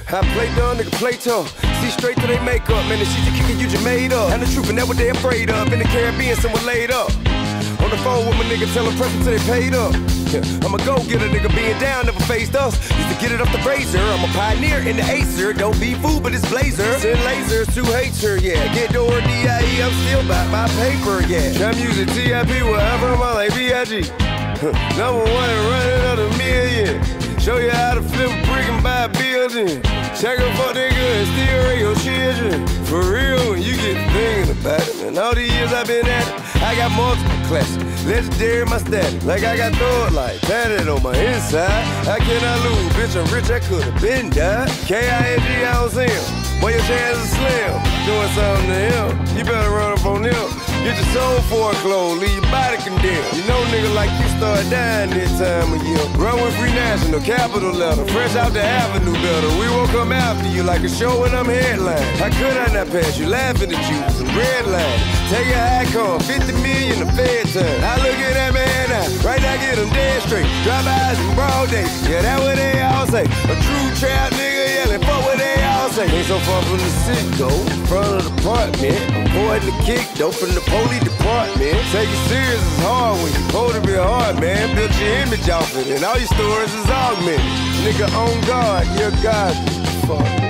I play dumb, nigga play tough. See straight through they makeup, man, the shit you kickin' you just made up. And the truth, and that what they afraid of. In the Caribbean, someone laid up. On the phone with my nigga, tell him press till they paid up. Yeah, I'm a go-getter, nigga, being down, never faced us. Used to get it off the razor, I'm a pioneer in the Acer. Don't be fooled, but it's blazer. Send lasers to hater, yeah. Get door D.I.E., I'm still by my paper, yeah. Trap music, T.I.P., whatever, I'm like B.I.G. Number one, running out a million. Show you how to flip a brick and buy a building. Check a fuck nigga and still raise your children. For real, when you get thinking about it. And all these years I've been at it, I got multiple classes. Legendary my status. Like I got thrown like tatted on my inside. I cannot lose, bitch, I'm rich, I could've been died. K-I-N-G, I don't see him. Boy, your chances are slim. Doing something to him, you better run up on him. Get your soul foreclosed, leave your body condemned. You know nigga like you start dying this time of year. Run with Free National, capital letter. Fresh out the avenue better. We won't come after you like a show when I'm headline. How could I not pass you? Laughing at you, some red line. Take a high come, 50 million the Fed time. I look at that man now, right now get him dead straight. Drop eyes in broad day, yeah, that what they all say. A true trap nigga yelling, fuck what they all say. Ain't so far from the city, go in front of the apartment. Avoiding the kick, dope from the police department. Take it serious is hard when you supposed to be hard, man. Build your image off it, and all your stories is augmented. Nigga on guard, you're God. Fuck.